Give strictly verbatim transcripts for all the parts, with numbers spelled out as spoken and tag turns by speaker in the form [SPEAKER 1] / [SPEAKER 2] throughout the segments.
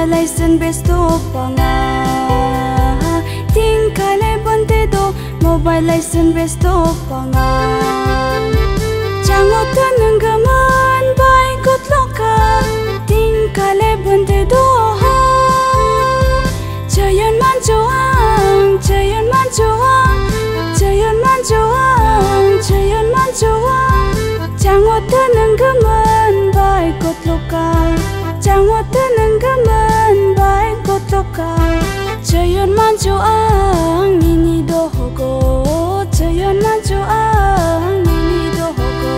[SPEAKER 1] license besto panga ting kale bonte do mobile license besto panga chango tanangaman bai kotloka ting kale bonte do chayon man joang chayon man joang chayon man joang chayon man joang chango tanangaman bai kotloka chango tanangaman bai kotloka chayon man joang nini do hogo chayon man joang nini do hogo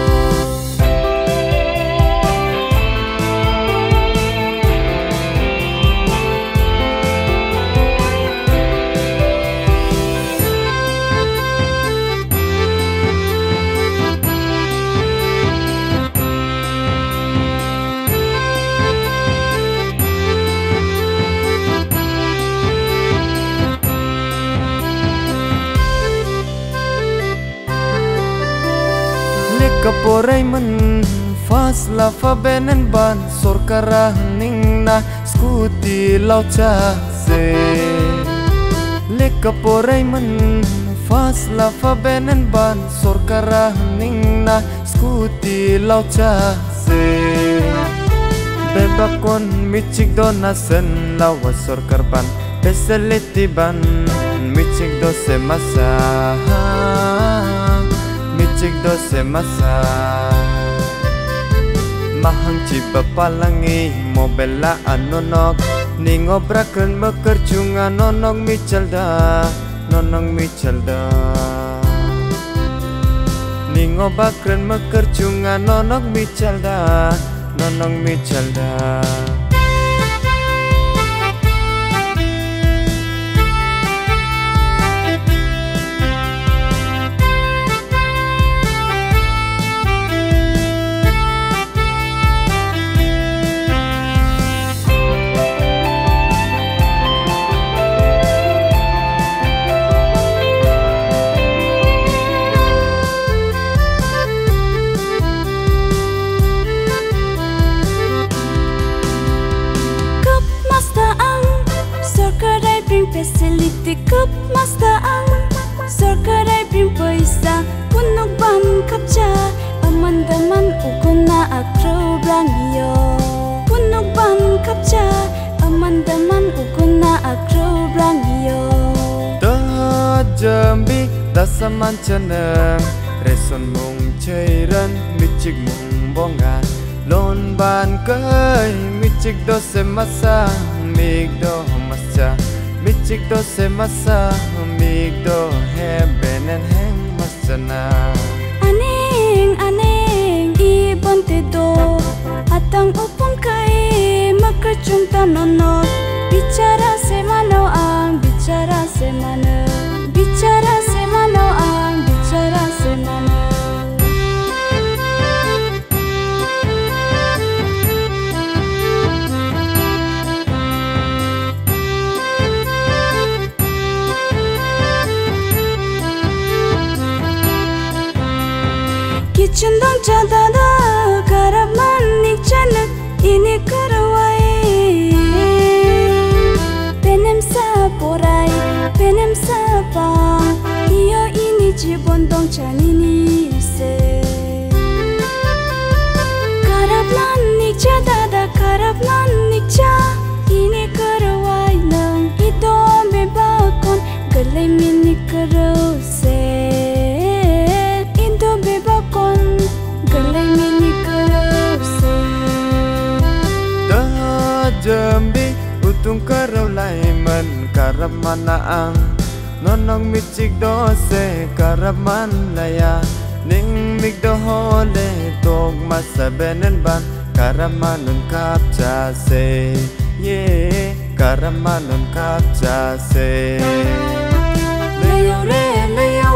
[SPEAKER 2] Kaporay man fast la fa benen ban sorkara ning na scooty lau cha se le kaporay man fast la fa benen ban sorkara ning na scooty lau cha se beba kon michik do na sen lawa sorkar ban facility ban michik do se masa Michik do se masa mahang cipa palangi mobela anonok ningo braken mekerjunga nonong michalda nonong michalda ningo bakren mekerjunga nonong michalda nonong michalda
[SPEAKER 1] facility cup master ang sarkaray pin paisa punok ban kapcha amandaman ukuna akro brangiyo punok ban kapcha amandaman ukuna akro brangiyo
[SPEAKER 2] da jambi dasaman chanang reson mung chairan michik mung bonga lon ban kai michik do se masa mig do masa Michik do se masa mig do heben and hang masana
[SPEAKER 1] Aning aning ibon te do atang upong kai makerjung tanono bicara se mano ang bicara se mano bicara se mano ang bicara se mano Chundong chadada karaman nik chanak ini karawai penem sa porai penem sa pa iyo ini jibondong chanini se karaman nik chadada karaman nik cha ini karawai nang ito bebakon galay mini karaw se
[SPEAKER 2] Jambi utung karaw laiman karaman na ang nonong michik do se karaman laya ning mig do hole tog masabenen ban karamanun kapcha se ye karamanun kapcha se
[SPEAKER 1] layo re layo